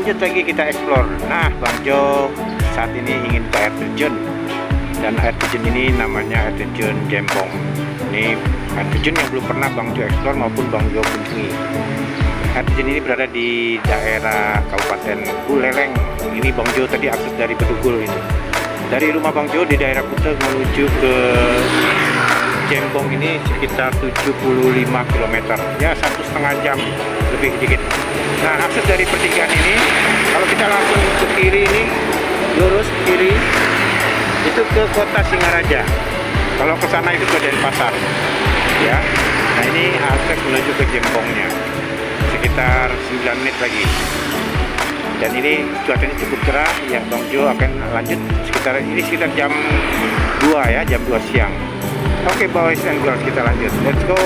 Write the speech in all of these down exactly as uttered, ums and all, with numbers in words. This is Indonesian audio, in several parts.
lanjut lagi kita explore. Nah, Bang Jo saat ini ingin ke air terjun, dan air terjun ini namanya air terjun Jembong. Ini air terjun yang belum pernah Bang Jo explore maupun Bang Jo kunjungi. Air terjun ini berada di daerah Kabupaten Buleleng. Ini Bang Jo tadi akses dari Bedugul ini. Dari rumah Bang Jo di daerah Kuta menuju ke Jembong ini sekitar tujuh puluh lima kilometer, ya satu setengah jam lebih sedikit. Nah, akses dari pertigaan ini, kalau kita langsung ke kiri ini, lurus ke kiri, itu ke kota Singaraja. Kalau ke sana itu ke Denpasar, ya. Nah, ini akses menuju ke Jembongnya, sekitar sembilan menit lagi. Dan ini cuacanya cukup cerah, yang Bang Jo akan lanjut sekitar ini sekitar jam dua ya, jam dua siang. Oke, okay, boys and girls, kita lanjut. Let's go.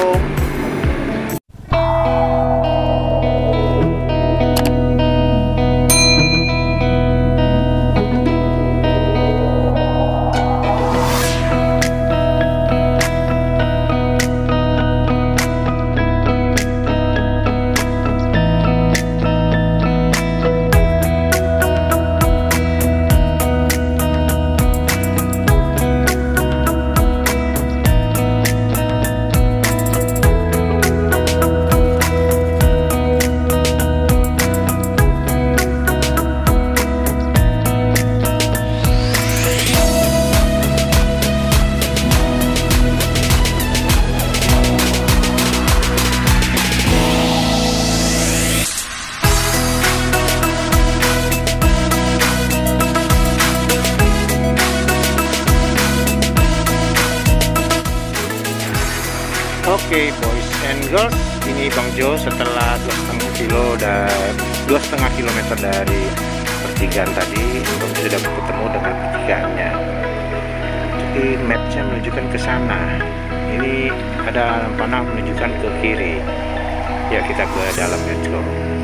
Oke, okay, boys and girls, ini Bang Jo setelah dua setengah kilo dan dua setengah kilometer dari pertigaan tadi, Bang Jo sudah ketemu dengan pertigaannya. Jadi mapnya menunjukkan ke sana. Ini ada panah menunjukkan ke kiri. Ya, kita ke dalam, let's go.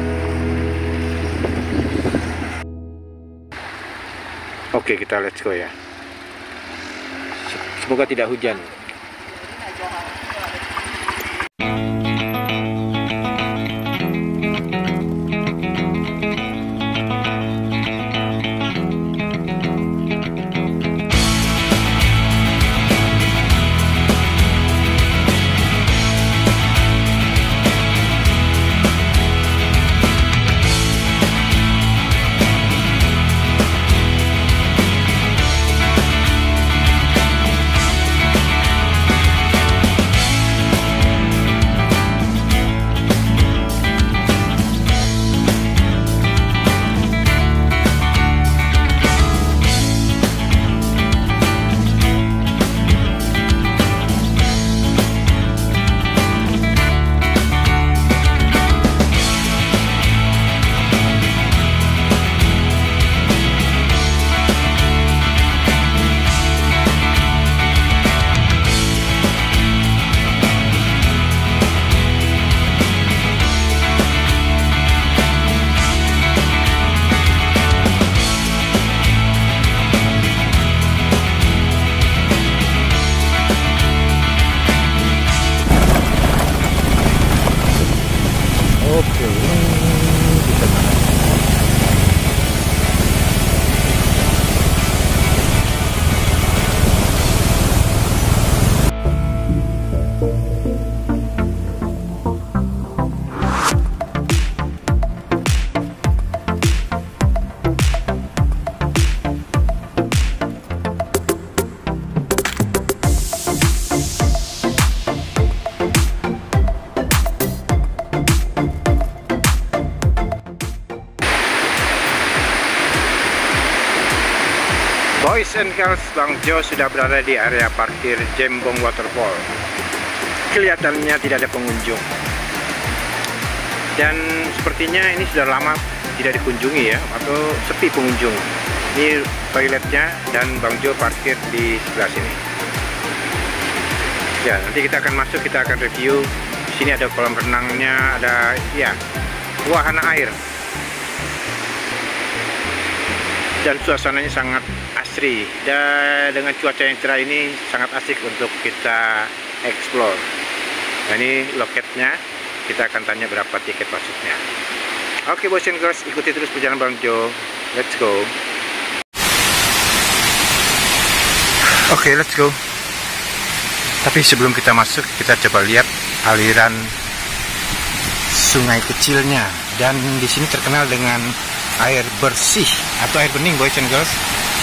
Oke, okay, kita let's go ya. Semoga tidak hujan. Oke, kita mana? Boys and girls, Bang Jo sudah berada di area parkir Jembong Waterfall. Kelihatannya tidak ada pengunjung. Dan sepertinya ini sudah lama tidak dikunjungi ya, atau sepi pengunjung. Ini toiletnya dan Bang Jo parkir di sebelah sini. Ya, nanti kita akan masuk, kita akan review. Di sini ada kolam renangnya, ada ya wahana air. Dan suasananya sangat asri, dan dengan cuaca yang cerah ini sangat asik untuk kita explore. Nah, ini loketnya, kita akan tanya berapa tiket masuknya. Oke boys and girls, ikuti terus perjalanan Bang Jo. Let's go. Oke, let's go. Tapi sebelum kita masuk, kita coba lihat aliran sungai kecilnya. Dan di sini terkenal dengan air bersih atau air bening boys and girls.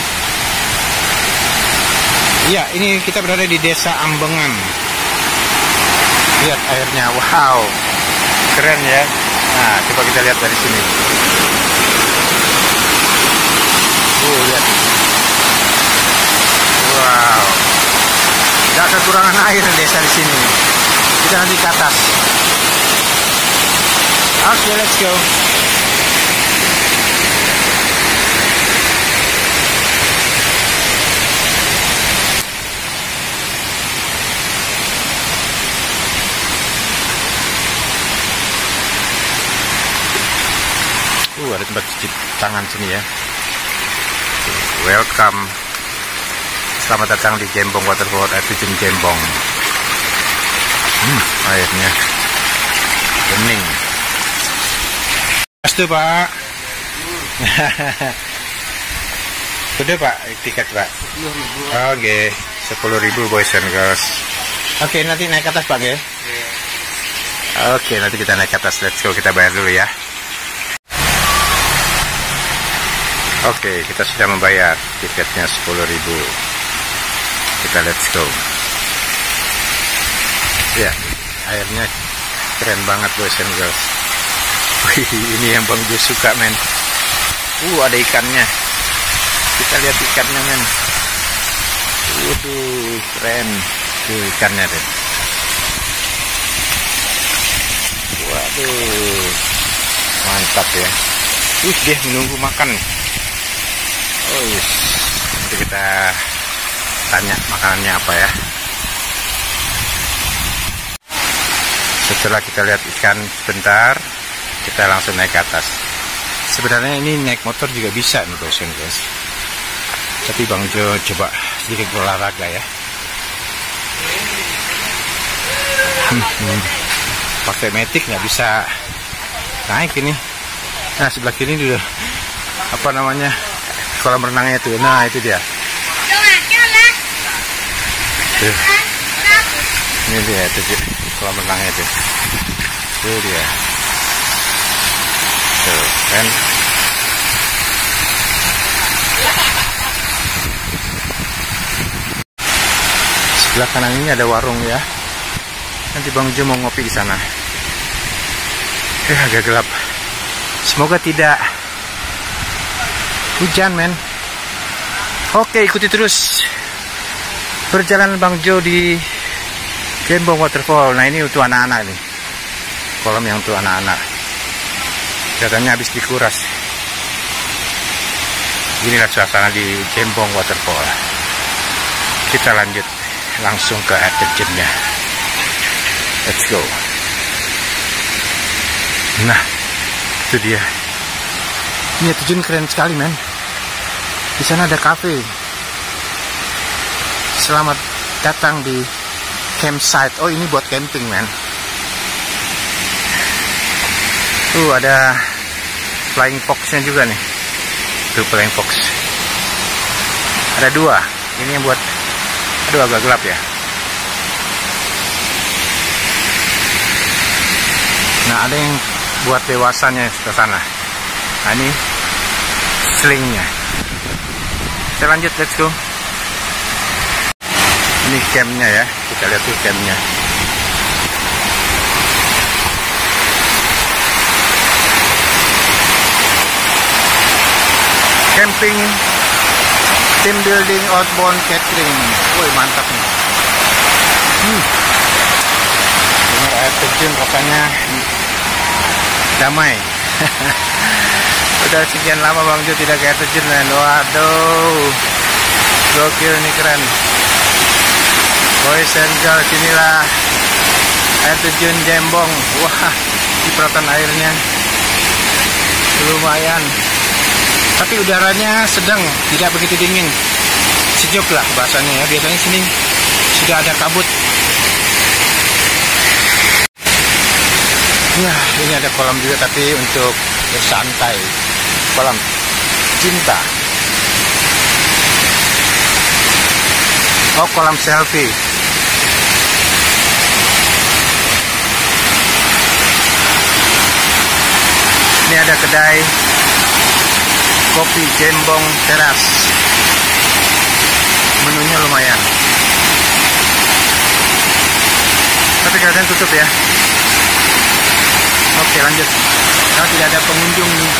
Iya, ini kita berada di Desa Ambengan. Lihat airnya, wow, keren ya. Nah, coba kita lihat dari sini. Uh, lihat. Wow. Tidak kekurangan air desa di sini. Kita nanti ke atas. Oke, okay, let's go. Uh, ada tempat cuci tangan sini ya. Welcome. Selamat datang di Jembong Waterfall, air terjun Jembong. Hmm, airnya bening. Mas tuh Pak. Sudah Pak, tiket Pak. Oke, sepuluh ribu boys and girls. Oke, nanti naik ke atas Pak ya. Oke, nanti kita naik ke atas. Let's go, kita bayar dulu ya. Oke, kita sudah membayar tiketnya sepuluh ribu. Kita let's go. Ya, airnya keren banget boys and girls. Wih, ini yang Bang Jo suka men. Uh, ada ikannya. Kita lihat ikannya men. Waduh, keren. Tuh ikannya deh. Waduh, mantap ya. Wih, dia menunggu makan. Oh yes. Nanti kita tanya makanannya apa ya. Setelah kita lihat ikan sebentar, kita langsung naik ke atas. Sebenarnya ini naik motor juga bisa nih boys and girls. Tapi Bang Jo coba sedikit berolahraga ya. Hmm, hmm. Pakai metik nggak bisa naik ini. Nah sebelah kiri dulu apa namanya kolam renangnya tuh. Nah itu dia. Tuh. Ini dia tuh kolam renangnya tuh. Tuh dia. Tuh kan. Sebelah kanan ini ada warung ya. Nanti Bang Jo mau ngopi di sana. Eh agak gelap. Semoga tidak hujan men. Oke, ikuti terus perjalanan Bang Jo di Jembong Waterfall. Nah ini untuk anak-anak nih, kolam yang untuk anak-anak. Katanya habis dikuras. Inilah suasana di Jembong Waterfall. Kita lanjut langsung ke air terjunnya. Let's go. Nah itu dia. Ini terjun keren sekali men. Di sana ada kafe. Selamat datang di campsite. Oh ini buat camping men. Tuh ada flying foxnya juga nih. Tuh flying fox. Ada dua. Ini yang buat. Aduh agak gelap ya. Nah ada yang buat dewasanya ke sana. Nah ini slingnya. Kita lanjut, let's go. Ini campnya ya, kita lihat tuh campnya. Camping, team building, outbound catering. Woi mantap nih. Hmm. Dengar air terjun rasanya damai. Udah sekian lama Bang Jo tidak ke air terjun men. Waduh, gokil nih, keren. Boys and girls, inilah air terjun Jembong. Wah, cipratan airnya lumayan. Tapi udaranya sedang, tidak begitu dingin. Sejuk lah bahasanya ya. Biasanya sini sudah ada kabut. Ya, ini ada kolam juga tapi untuk bersantai. Kolam cinta. Oh, kolam selfie. Ini ada kedai kopi Jembong Teras. Menunya lumayan. Tapi kadang tutup ya. Oke, lanjut. Nah, tidak ada pengunjung nih.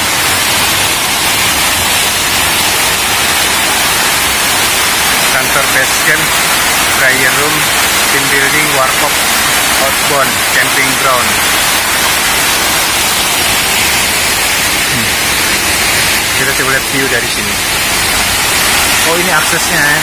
Kantor basecamp, prayer room, team building, warkop, outbound, camping ground. Hmm. Kita coba lihat view dari sini. Oh, ini aksesnya ya.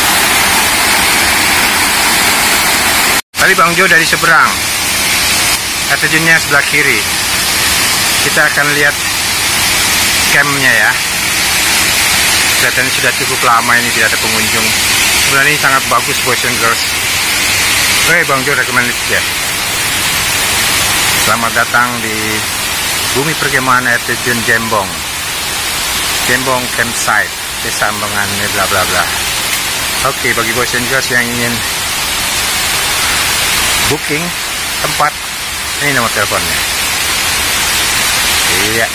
Tadi Bang Jo dari seberang. Air terjunnya sebelah kiri. Kita akan lihat campnya ya. Kelihatannya sudah cukup lama ini tidak ada pengunjung. Sebenarnya ini sangat bagus boys and girls. Oke, Bang Jo recommended ya. Selamat datang di bumi perkemahan air terjun Jembong. Jembong campsite, desa Ambengan, bla bla bla. Oke, bagi boys and girls yang ingin booking tempat, ini nomor teleponnya. Iya.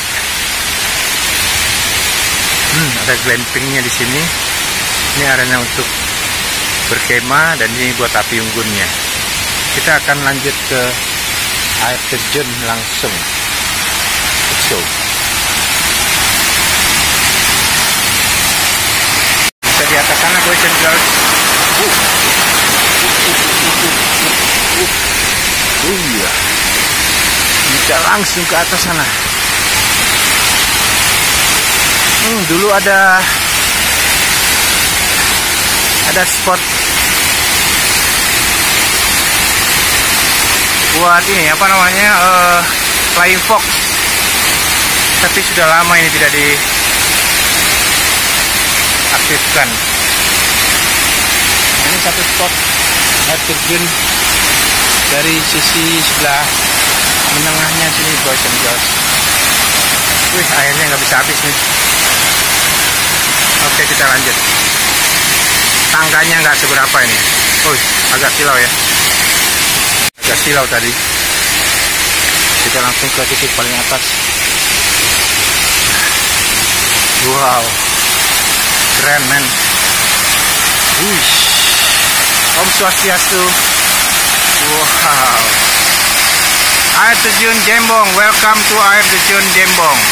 Hmm, ada glampingnya di sini. Ini arena untuk berkemah dan ini buat api unggunnya. Kita akan lanjut ke air terjun langsung. So, kita di atas sana boys and girls. Uh. Uh, uh, uh, uh. Uh, iya. Bisa langsung ke atas sana. Hmm, dulu ada ada spot buat ini apa namanya uh, flying fox, tapi sudah lama ini tidak diaktifkan. Ini satu spot air terjun dari sisi sebelah menengahnya sini boys and girls. Wih, airnya nggak bisa habis nih. Oke, kita lanjut. Tangganya nggak seberapa ini. Oh, agak silau ya. Agak silau tadi. Kita langsung ke titik paling atas. Wow, keren men. Wih, Om Swastiastu. Wow. Air terjun Jembong. Welcome to air terjun Jembong.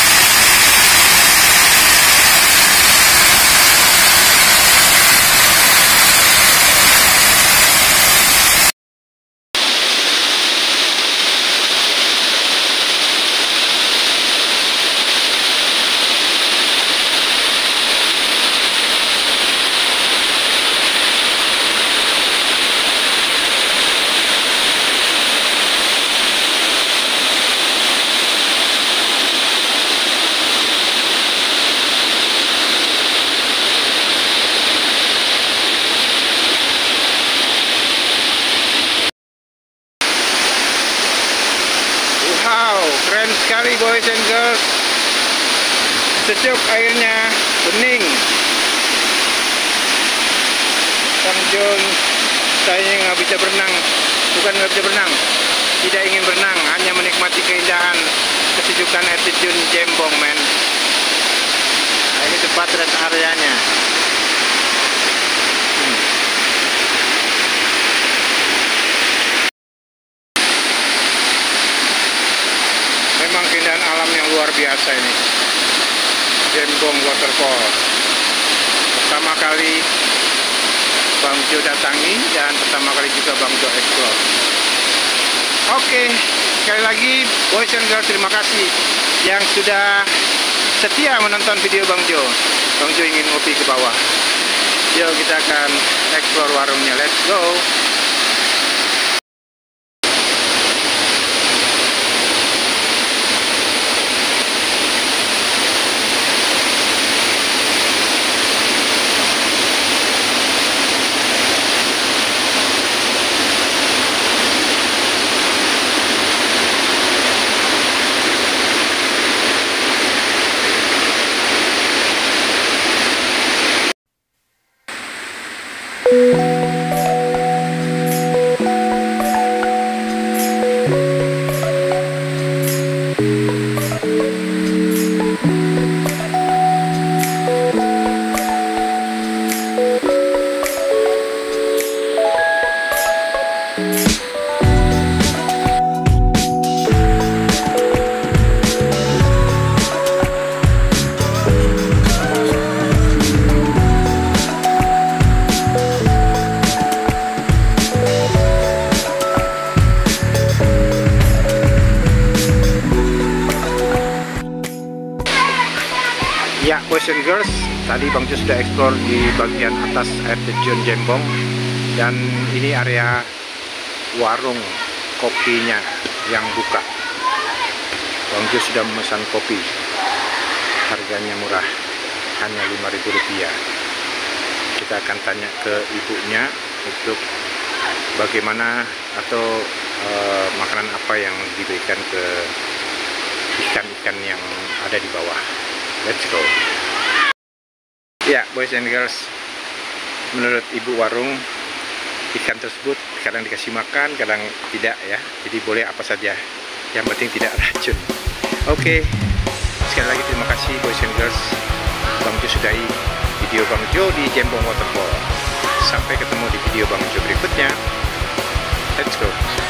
Keren sekali boys and girls. Sejuk airnya, bening. Bang John, saya nggak bisa berenang. Bukan nggak bisa berenang, tidak ingin berenang, hanya menikmati keindahan kesejukan air terjun Jembong men. Nah, ini tempat rest areanya. Hmm. Memang keindahan alam yang luar biasa ini. Jembong Waterfall. Pertama kali Bang Jo datangi dan pertama kali juga Bang Jo explore. Oke, sekali lagi boys and girls, terima kasih yang sudah setia menonton video Bang Jo. Bang Jo ingin ngopi ke bawah. Yuk kita akan explore warungnya. Let's go. Ya, boys and girls, tadi Bang Jo sudah explore di bagian atas air terjun Jembong, dan ini area warung kopinya yang buka. Bang Jo sudah memesan kopi, harganya murah, hanya lima ribu rupiah. Kita akan tanya ke ibunya untuk bagaimana atau uh, makanan apa yang diberikan ke ikan-ikan yang ada di bawah. Let's go. Ya, boys and girls, menurut ibu warung, ikan tersebut kadang dikasih makan, kadang tidak ya. Jadi boleh apa saja, yang penting tidak racun. Oke, sekali lagi terima kasih boys and girls. Bang Jo sudahi video Bang Jo di Jembong Waterfall. Sampai ketemu di video Bang Jo berikutnya. Let's go.